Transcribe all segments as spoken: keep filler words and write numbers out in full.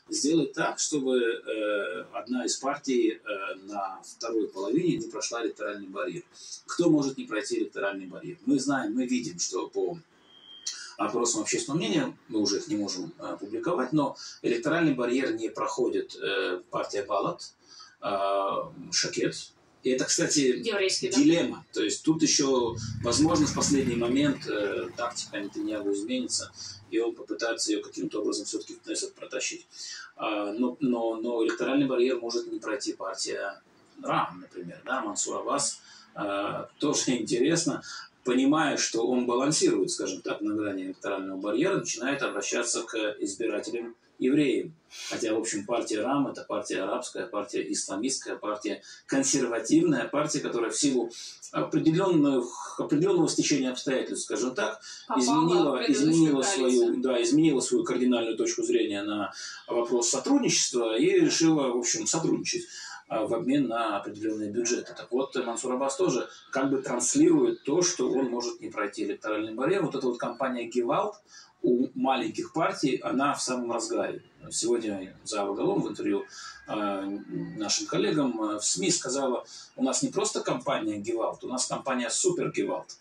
сделать так, чтобы э, одна из партий э, на второй половине не прошла электоральный барьер. Кто может не пройти электоральный барьер? Мы знаем, мы видим, что по опросам общественного мнения, мы уже их не можем э, публиковать, но электоральный барьер не проходит э, партия Балат, э, Шакет. И это, кстати, дилемма. Да? То есть тут еще, возможно, в последний момент э, тактика Нетаньяху изменится, и он попытается ее каким-то образом все-таки в Кнессет протащить. А, но, но, но электоральный барьер может не пройти партия Рам, например, да, Мансур Аббас. А, тоже интересно, понимая, что он балансирует, скажем так, на грани электорального барьера, начинает обращаться к избирателям евреям. Хотя, в общем, партия Рам – это партия арабская, партия исламистская, партия консервативная, партия, которая в силу определенного, определенного стечения обстоятельств, скажем так, изменила, изменила, свою, да, изменила свою кардинальную точку зрения на вопрос сотрудничества и решила, в общем, сотрудничать в обмен на определенные бюджеты. Так вот, Мансур Аббас тоже как бы транслирует то, что он может не пройти электоральный барьер. Вот эта вот кампания «Гевалт» у маленьких партий, она в самом разгаре. Сегодня Зава Галон в интервью э, нашим коллегам э, в СМИ сказала, у нас не просто компания «Гевалт», у нас компания «Супер Гевалт».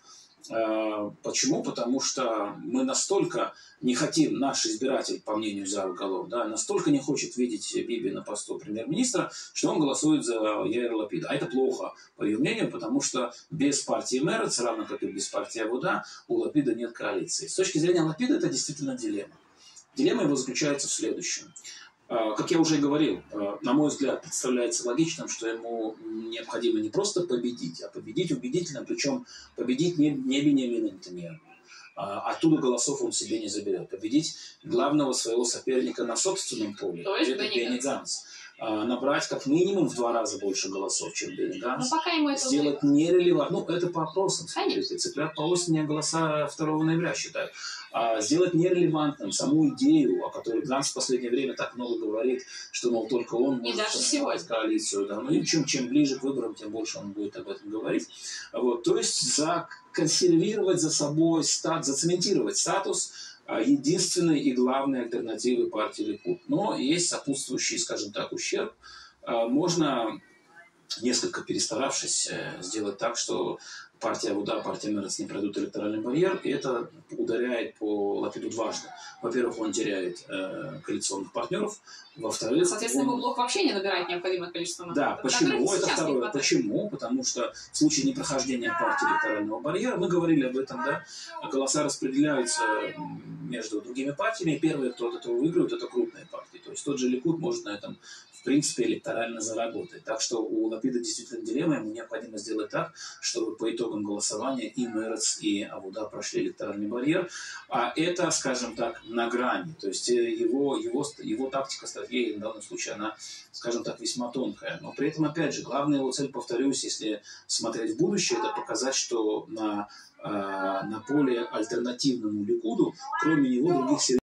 Э, почему? Потому что мы настолько не хотим, наш избиратель, по мнению Зава Галон, да, настолько не хочет видеть Биби на посту премьер-министра, что он голосует за Яира Лапида. А это плохо, по ее мнению, потому что без партии Мерец, равно как и без партии Авуда, у Лапида нет коалиции. С точки зрения Лапида это действительно дилемма. Дилемма его заключается в следующем. Как я уже говорил, на мой взгляд, представляется логичным, что ему необходимо не просто победить, а победить убедительно, причем победить не, не Биньямина Нетаньяху. Оттуда голосов он себе не заберет. Победить главного своего соперника на собственном поле. То есть это Бенни Ганц. Набрать как минимум в два раза больше голосов, чем Бенни Ганц. Сделать нерелевантным. Ну, это по опросам. Смотрите, цыплят по осени голоса второго ноября считают. А сделать нерелевантным саму идею, о которой Ганц в последнее время так много говорит, что, мол, только он может создавать коалицию. Да? Ну и чем, чем ближе к выборам, тем больше он будет об этом говорить. Вот. То есть законсервировать за собой, стат, зацементировать статус единственной и главной альтернативы партии Ликуд. Но есть сопутствующий, скажем так, ущерб. Можно, несколько перестаравшись, сделать так, что партия Авуда, партия Мерец не пройдут электоральный барьер, и это ударяет по Лапиду дважды. Во-первых, он теряет э, коалиционных партнеров, во-вторых... Соответственно, он... блок вообще не набирает необходимое количество мандатов. Да, почему? Это второе. Почему? Потому что в случае непрохождения партии электорального барьера, мы говорили об этом, да, голоса распределяются между другими партиями, и первые, кто от этого выигрывает, это крупные партии. То есть тот же Ликуд может на этом, в принципе, электорально заработать. Так что у Лапида действительно дилемма, ему необходимо сделать так, чтобы по итогам голосования и Мерец, и Авуда прошли электоральный барьер. А это, скажем так, на грани. То есть его, его, его тактика, стратегия в данном случае, она, скажем так, весьма тонкая. Но при этом, опять же, главная его цель, повторюсь, если смотреть в будущее, это показать, что на, на поле альтернативному Ликуду, кроме него, других